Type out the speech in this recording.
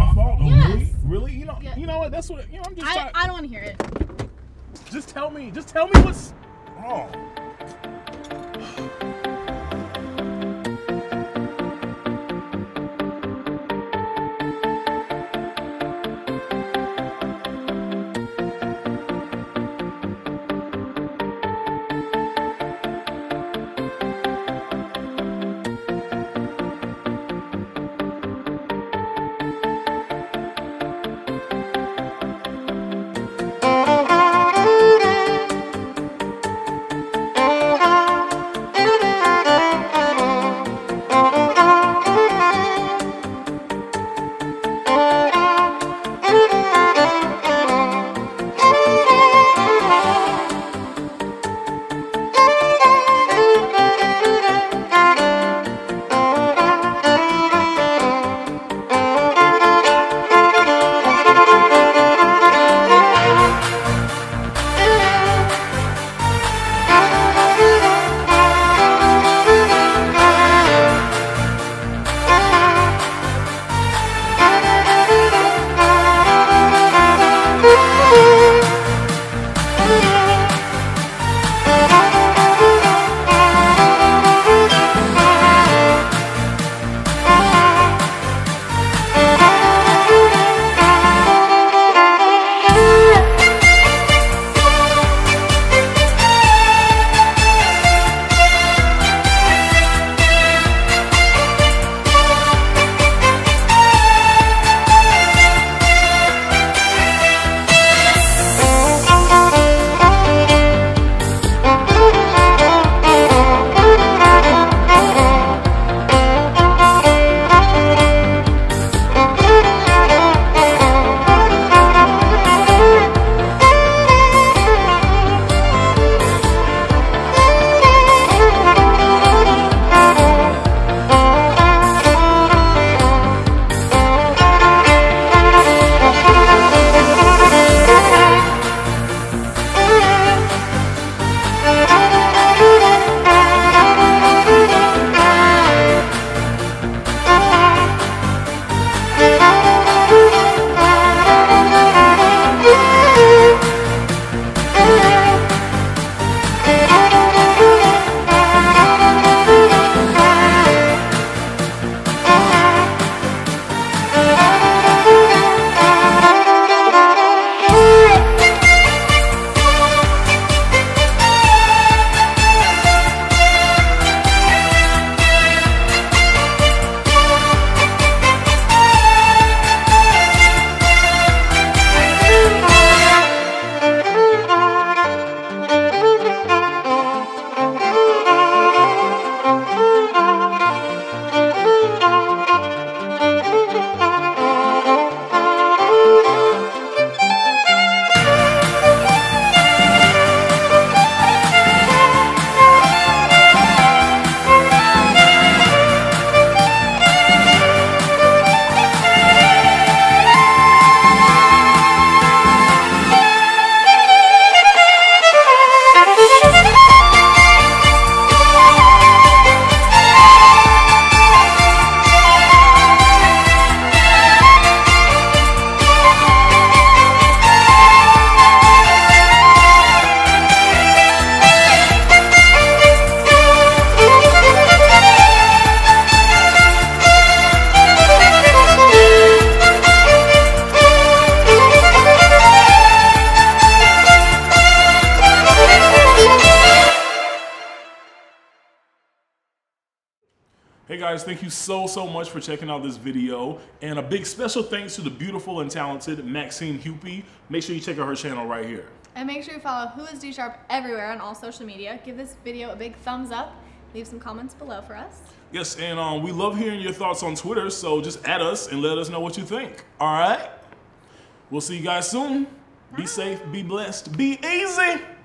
my fault? Yes. Really? Really? Yeah. You know what? That's what, I'm just trying. I don't want to hear it. Just tell me what's wrong. Hey guys, thank you so much for checking out this video. And a big special thanks to the beautiful and talented Maxine Hupy. Make sure you check out her channel right here. And make sure you follow Who is D Sharp everywhere on all social media. Give this video a big thumbs up. Leave some comments below for us. Yes, and we love hearing your thoughts on Twitter, so just add us and let us know what you think. All right? We'll see you guys soon. Be safe, be blessed, be easy.